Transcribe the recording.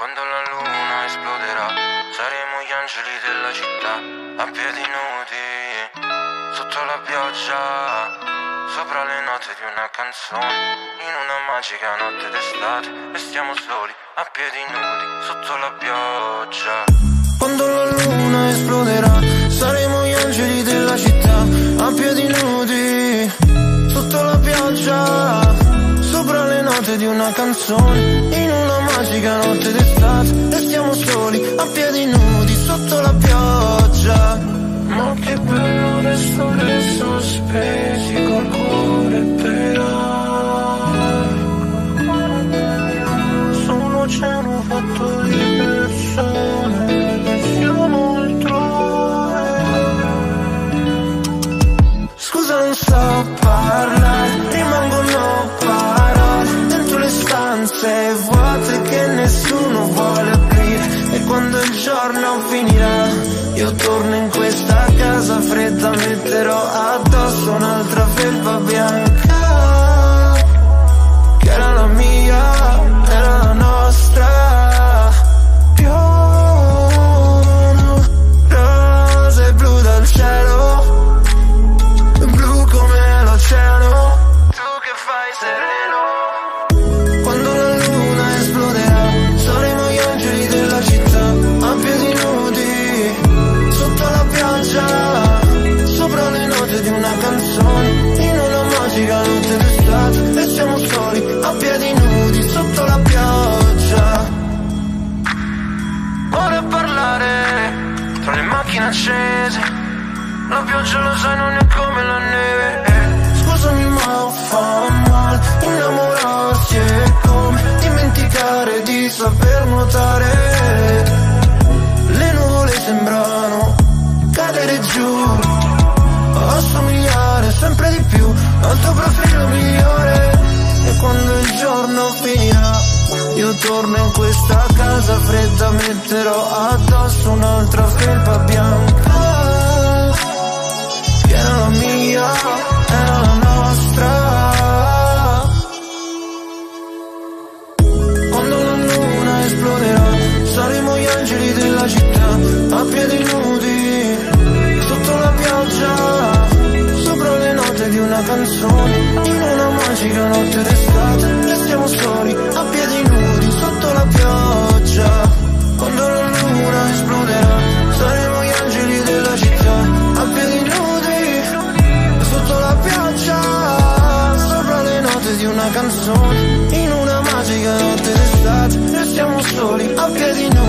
Quando la luna esploderà, saremo gli angeli della città, a piedi nudi, sotto la pioggia, sopra le note di una canzone, in una magica notte d'estate, e stiamo soli, a piedi nudi, sotto la pioggia. Quando la luna esploderà, saremo gli angeli della città, a piedi nudi, sotto la pioggia, sopra le note di una canzone, in una magica notte d'estate, e stiamo soli, a piedi nudi, sotto la pioggia. Ma che bello restare sospesi col cuore per aria, su un oceano fatto di persone, e siamo altrove. Scusa, non so parlare, rimangono parole dentro le stanze vuote che nessuno vuole aprire. E quando il giorno finirà, io torno in questa casa fredda, metterò addosso un'altra felpa bianca, che era la mia, era la nostra. Piovono rose blu dal cielo, blu come l'oceano, tu che fai sereno. Quando la luna esploderà, saremo gli angeli della città, a piedi nudi, sotto la pioggia, sopra le note di una canzone, in una magica notte d'estate, e siamo soli, a piedi nudi, sotto la pioggia. Ora a parlare, tra le macchine accese, la pioggia lo sai non è come la neve. Scusami ma fa male, innamorarsi è come dimenticare di saper nuotare. Le nuvole sembrano cadere giù, assomigliare sempre di più al tuo profilo migliore. E quando il giorno finirà, io torno in questa casa fredda, metterò addosso un'altra felpa bianca, che era la mia, era la nostra. Quando la luna esploderà, saremo gli angeli della città, a piedi nudi, sotto la pioggia, sopra le note di una canzone, in una magica notte d'estate, e siamo soli, a piedi nudi, sotto la pioggia. Quando la luna esploderà, saremo gli angeli della città, a piedi nudi, sotto la pioggia, sopra le note di una canzone, in una magica notte d'estate, e siamo soli, a piedi nudi.